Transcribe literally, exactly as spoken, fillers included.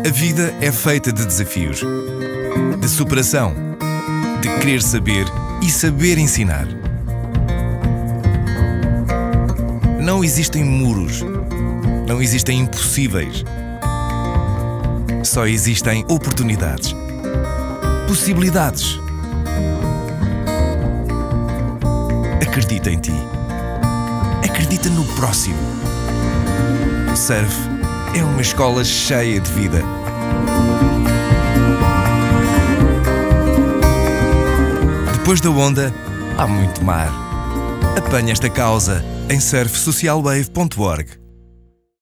A vida é feita de desafios, de superação, de querer saber e saber ensinar. Não existem muros, não existem impossíveis. Só existem oportunidades, possibilidades. Acredita em ti. Acredita no próximo. Surf é uma escola cheia de vida. Depois da onda, há muito mar. Apanha esta causa em surf social wave ponto org.